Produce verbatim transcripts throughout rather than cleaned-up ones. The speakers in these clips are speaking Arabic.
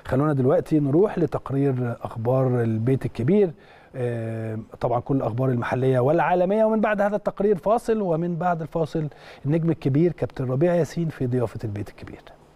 خلونا دلوقتي نروح لتقرير أخبار البيت الكبير، طبعا كل الأخبار المحلية والعالمية، ومن بعد هذا التقرير فاصل، ومن بعد الفاصل النجم الكبير كابتن ربيع ياسين في ضيافة البيت الكبير.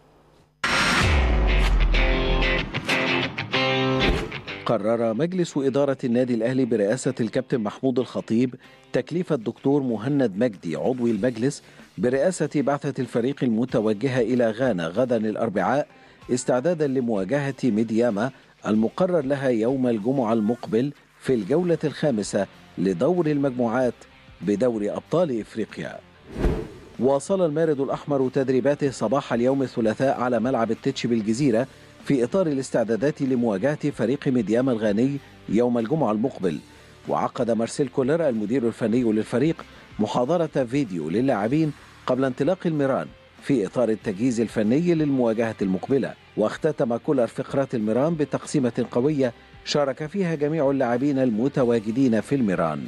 قرر مجلس إدارة النادي الأهلي برئاسة الكابتن محمود الخطيب تكليف الدكتور مهند مجدي عضو المجلس برئاسة بعثة الفريق المتوجهة إلى غانا غدا الأربعاء استعدادا لمواجهة ميدياما المقرر لها يوم الجمعة المقبل في الجولة الخامسة لدور المجموعات بدوري أبطال إفريقيا. واصل المارد الأحمر تدريباته صباح اليوم الثلاثاء على ملعب التتش بالجزيرة في إطار الاستعدادات لمواجهة فريق ميدياما الغاني يوم الجمعة المقبل. وعقد مارسيل كولر المدير الفني للفريق محاضرة فيديو للاعبين قبل انطلاق الميران في إطار التجهيز الفني للمواجهة المقبلة. واختتم كولر فقرات الميران بتقسيمة قوية شارك فيها جميع اللاعبين المتواجدين في الميران.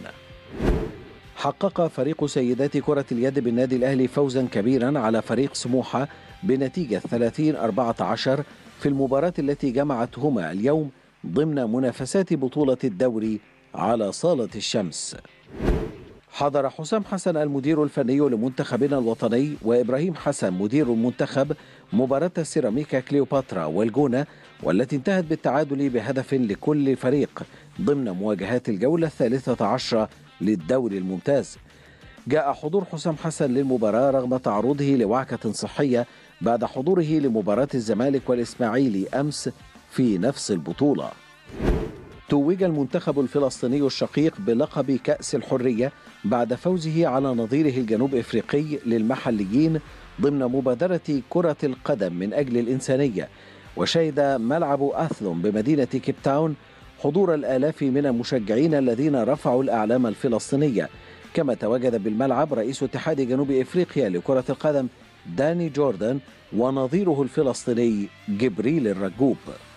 حقق فريق سيدات كرة اليد بالنادي الأهلي فوزا كبيرا على فريق سموحة بنتيجة ثلاثين أربعة عشر في المباراة التي جمعتهما اليوم ضمن منافسات بطولة الدوري على صالة الشمس. حضر حسام حسن المدير الفني لمنتخبنا الوطني وإبراهيم حسن مدير المنتخب مباراة السيراميكا كليوباترا والجونة، والتي انتهت بالتعادل بهدف لكل فريق ضمن مواجهات الجولة الثالثة عشرة للدوري الممتاز. جاء حضور حسام حسن للمباراة رغم تعرضه لوعكة صحية بعد حضوره لمباراة الزمالك والإسماعيلي أمس في نفس البطولة. توج المنتخب الفلسطيني الشقيق بلقب كأس الحرية بعد فوزه على نظيره الجنوب إفريقي للمحليين ضمن مبادرة كرة القدم من أجل الإنسانية. وشهد ملعب أثلون بمدينة كيب تاون حضور الآلاف من المشجعين الذين رفعوا الأعلام الفلسطينية. كما تواجد بالملعب رئيس اتحاد جنوب إفريقيا لكرة القدم داني جوردن ونظيره الفلسطيني جبريل الرجوب.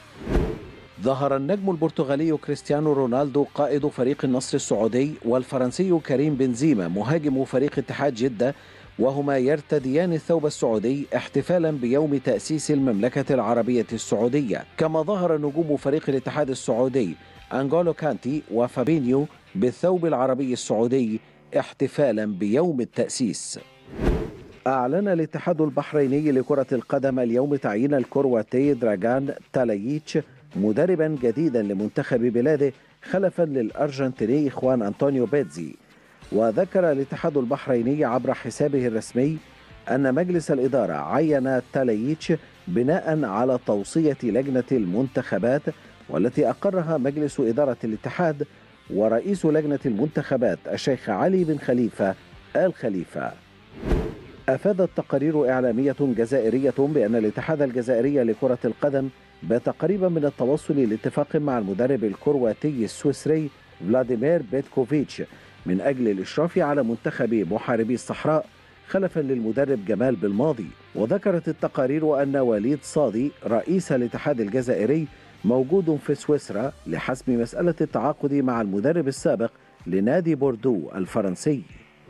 ظهر النجم البرتغالي كريستيانو رونالدو قائد فريق النصر السعودي والفرنسي كريم بنزيما مهاجم فريق اتحاد جدة، وهما يرتديان الثوب السعودي احتفالا بيوم تأسيس المملكة العربية السعودية. كما ظهر نجوم فريق الاتحاد السعودي أنغولو كانتي وفابينيو بالثوب العربي السعودي احتفالا بيوم التأسيس. أعلن الاتحاد البحريني لكرة القدم اليوم تعيين الكرواتي دراغان تالايتش مدربا جديدا لمنتخب بلاده خلفا للأرجنتيني خوان أنطونيو بيتزي. وذكر الاتحاد البحريني عبر حسابه الرسمي أن مجلس الإدارة عين تالايتش بناء على توصية لجنة المنتخبات والتي أقرها مجلس إدارة الاتحاد ورئيس لجنة المنتخبات الشيخ علي بن خليفة آل خليفة. أفادت تقارير إعلامية جزائرية بأن الاتحاد الجزائري لكرة القدم بات قريبا من التوصل لاتفاق مع المدرب الكرواتي السويسري فلاديمير بيتكوفيتش من أجل الإشراف على منتخب محاربي الصحراء خلفا للمدرب جمال بالماضي. وذكرت التقارير أن وليد صادي رئيس الاتحاد الجزائري موجود في سويسرا لحسم مسألة التعاقد مع المدرب السابق لنادي بوردو الفرنسي.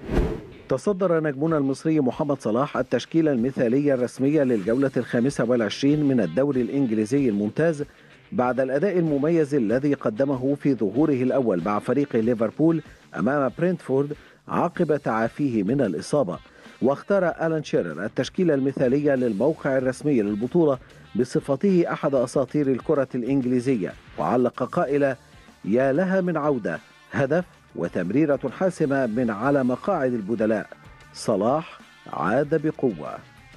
تصدر نجمنا المصري محمد صلاح التشكيلة المثالية الرسمية للجولة الخامسة والعشرين من الدوري الإنجليزي الممتاز بعد الأداء المميز الذي قدمه في ظهوره الأول مع فريق ليفربول أمام برينتفورد عقب تعافيه من الإصابة. واختار آلان شيرر التشكيلة المثالية للموقع الرسمي للبطولة بصفته أحد أساطير الكرة الإنجليزية، وعلق قائلا: يا لها من عودة، هدف وتمريرة حاسمة من على مقاعد البدلاء، صلاح عاد بقوة.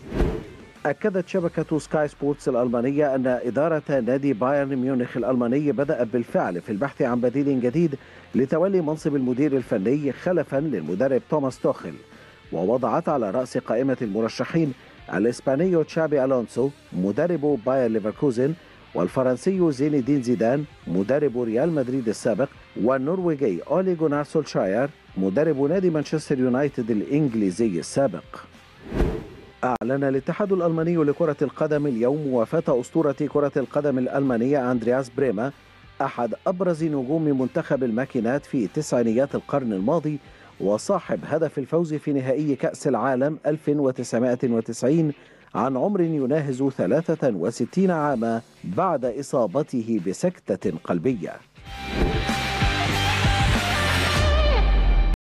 أكدت شبكة سكاي سبورتس الألمانية أن إدارة نادي بايرن ميونخ الألماني بدأت بالفعل في البحث عن بديل جديد لتولي منصب المدير الفني خلفا للمدرب توماس توخيل، ووضعت على رأس قائمة المرشحين الإسباني تشابي ألونسو مدرب باير ليفركوزن، والفرنسي زين الدين زيدان مدرب ريال مدريد السابق، والنرويجي أولي جونار سولشاير مدرب نادي مانشستر يونايتد الإنجليزي السابق. أعلن الاتحاد الألماني لكرة القدم اليوم وفاة أسطورة كرة القدم الألمانية أندرياس بريما، أحد أبرز نجوم منتخب الماكينات في تسعينيات القرن الماضي وصاحب هدف الفوز في نهائي كأس العالم ألف وتسعمائة وتسعين عن عمر يناهز ثلاثة وستين عاما بعد إصابته بسكتة قلبية.